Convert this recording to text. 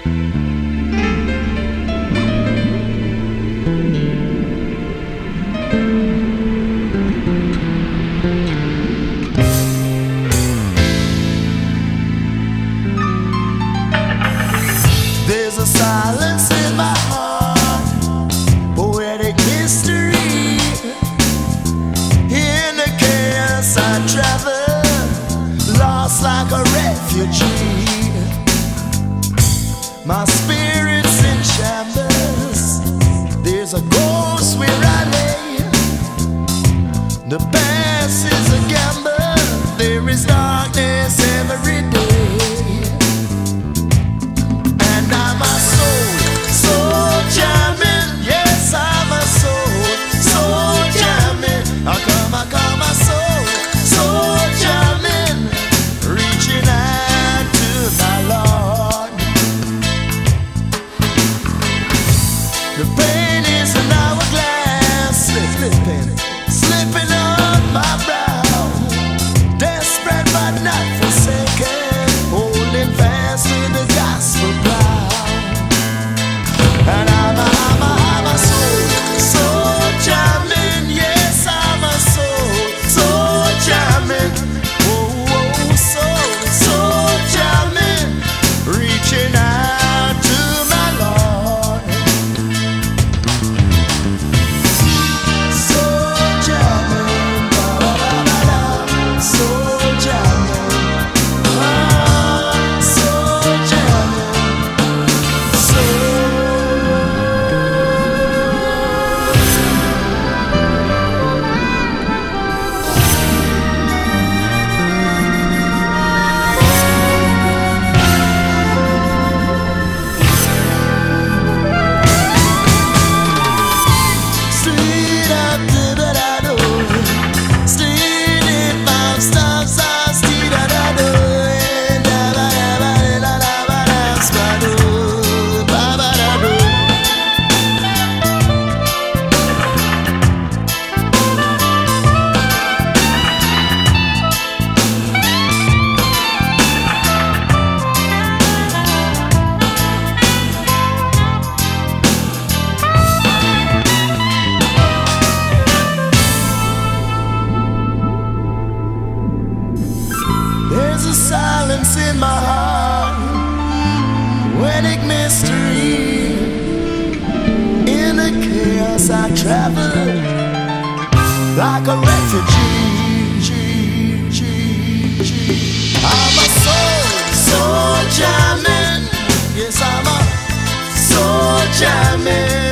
There's a silence in my heart, poetic mystery. In the chaos I travel, lost like a refugee. My spirit's in shambles, there's a ghost where I lay. The past is a gamble, there is darkness every day. The pain is an hourglass, slipping on my brow. Desperate but not forsaken, holding fast to the gospel plow. And I'm a soul jamming. Yes, I'm a soul jamming. Oh, soul jamming, reaching out to my Lord. There's a silence in my heart, poetic mystery. In the chaos I travel, like a refugee. I'm a soul jamming. Yes, I'm a soul jamming.